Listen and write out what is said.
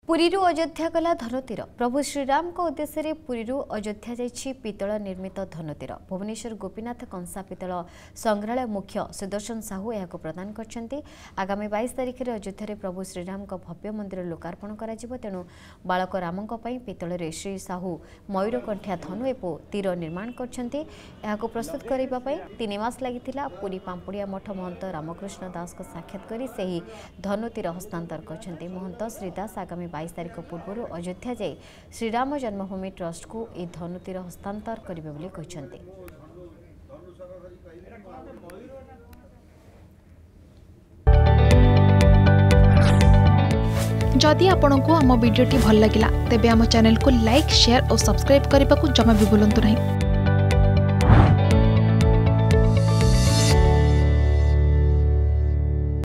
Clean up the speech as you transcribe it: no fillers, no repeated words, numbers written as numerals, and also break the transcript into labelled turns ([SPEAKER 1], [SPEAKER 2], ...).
[SPEAKER 1] पुरी अयोध्या गला धनुतीर प्रभु श्रीराम को उद्देश्य रे पुरी अयोध्या जाइछि पितल निर्मित धनुतीर। भुवनेश्वर गोपीनाथ कंसा पितल संग्रहालय मुख्य सुदर्शन साहू यह प्रदान करछन्ति। आगामी 22 तारिख में अयोध्या प्रभु श्रीराम को भव्य मंदिर लोकार्पण करा तेणु बालक राम पितल रे श्री साहू मयूरकंठिया धनु एवं तीर निर्माण करछन्ति। यहाको प्रस्तुत करिबा पई 3 मास लागिथिला। पुरी पांपुड़िया मठ महंत रामकृष्ण दास को साक्षात करी सही धनुतीर हस्तांतर करछन्ति। महंत श्रीदास आगामी 22 तारिख पूर्व अयोध्या जाई श्रीराम जन्मभूमि ट्रस्ट को यह धनुतीर हस्तांतर करिबे बोली कहिसंति।
[SPEAKER 2] जदि आपंक आम भिडी भल लगा तेब आम चैनल को लाइक शेयर और सब्सक्राइब करने को जमा भी भूलु नहीं।